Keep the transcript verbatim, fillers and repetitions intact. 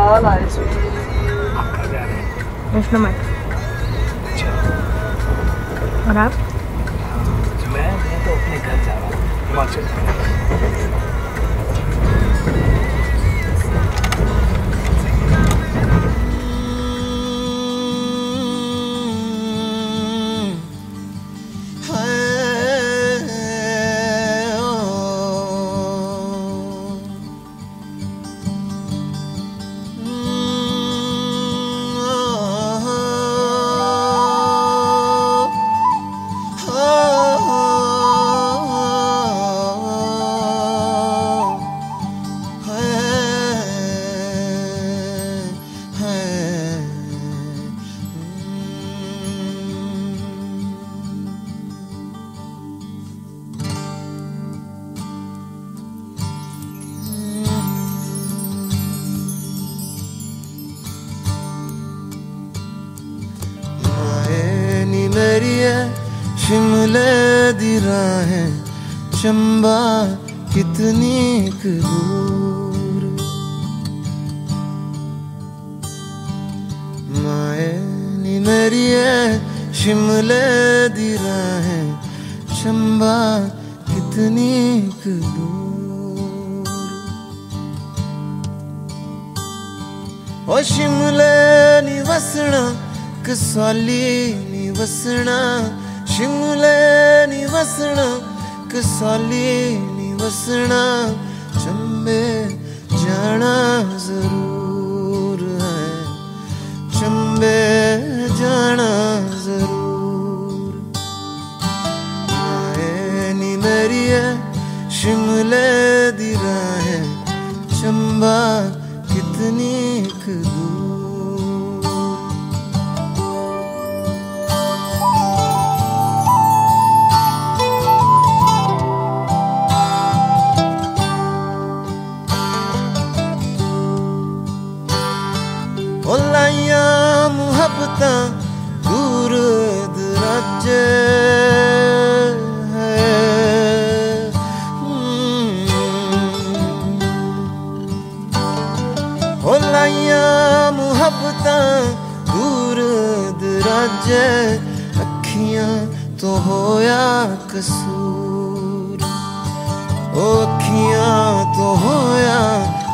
हाल आए सी वैष्णो माता। और आप? मैं मैं तो अपने घर जा रहा हूँ, हिमाचल। शिमले दी राहें चंबा कितनी दूर, माए नी मेरी है शिमले दी राहें चंबा कितनी दूर। ओ शिमले नी वसना कसौली नी वसना, शिमले नी वसना कसौली नी वसना, चंबे जाना जरूर है, चंबे जाना जरूर। आए नी मेरी है शिमले दी राहें चंबा कितनी दूर। ओलाइया मुहब्बता दूर दराजे है, ओलाइया मुहब्बता दूर दराजे, अखियां तो होया कसूर, ओ अखियां तो होया